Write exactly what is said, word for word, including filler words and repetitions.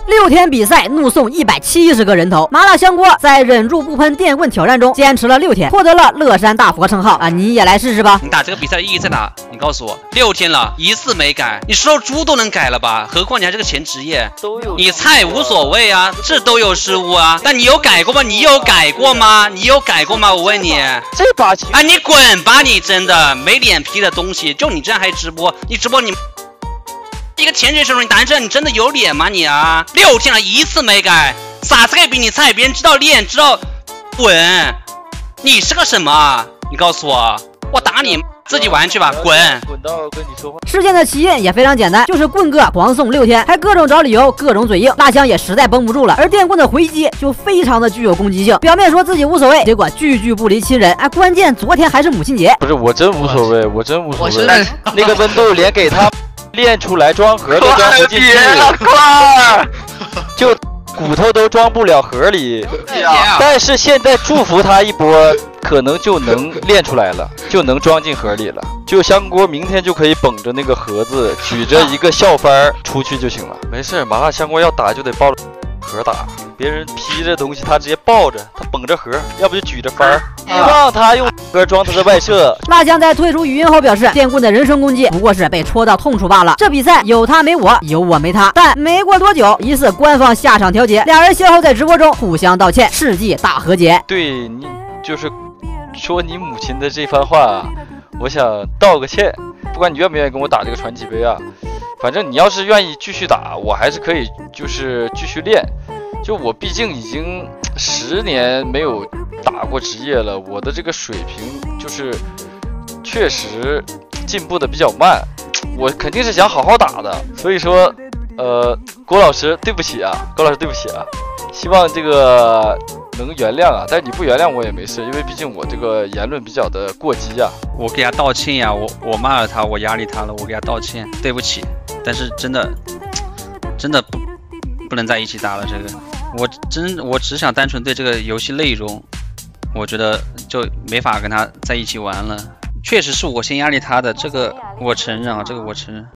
六天比赛怒送一百七十个人头，麻辣香锅在忍住不喷电棍挑战中坚持了六天，获得了乐山大佛称号啊！你也来试试吧。 你打这个比赛的意义在哪？你告诉我，六天了，一次没改，你瘦猪都能改了吧？何况你还是个前职业， 都有你菜无所谓啊，这都有失误啊。但你有改过吗？你有改过吗？你有改过吗？我问你， 这把啊，你滚吧！你真的没脸皮的东西，就你这样还直播？你直播你一个前职业选手，你单身，你真的有脸吗你啊？六天了，一次没改，傻子可以比你菜，别人知道练，知道滚。你是个什么？你告诉我，我打你，自己玩去吧，滚！ 滚到跟你说话。 事件的起因也非常简单，就是棍哥狂送六天，还各种找理由，各种嘴硬，大香也实在绷不住了。而电棍的回击就非常的具有攻击性，表面说自己无所谓，结果句句不离亲人。哎，关键昨天还是母亲节， 不是我真无所谓，我真无所谓。 是那个温度连给他练出来装盒都装不进去， 快！ 就骨头都装不了盒里。 呀但是现在祝福他一波，可能就能练出来了，就能装进盒里了。就香锅明天就可以捧着那个盒子，举着一个笑翻儿出去就行了。没事，麻辣香锅要打就得抱着盒打，别人披着东西他直接抱着，他捧着盒，要不就举着翻儿，让他用盒装他的外设。 辣香在退出语音后表示，电棍的人身攻击不过是被戳到痛处罢了。这比赛有他没我，有我没他。但没过多久，疑似官方下场调解，俩人先后在直播中互相道歉，世纪大和解。 对你就是说你母亲的这番话啊，我想道个歉。不管你愿不愿意跟我打这个传奇杯啊，反正你要是愿意继续打，我还是可以就是继续练。就我毕竟已经十年没有打过职业了，我的这个水平就是确实进步的比较慢，我肯定是想好好打的。所以说，呃，郭老师对不起啊，郭老师对不起啊，希望这个能原谅啊，但是你不原谅我也没事，因为毕竟我这个言论比较的过激啊。 我给他道歉呀，我我骂了他，我压力他了，我给他道歉，对不起。但是真的，真的不不能在一起打了。这个，我真我只想单纯对这个游戏内容，我觉得就没法跟他在一起玩了。确实是我先压力他的，这个我承认啊，这个我承认。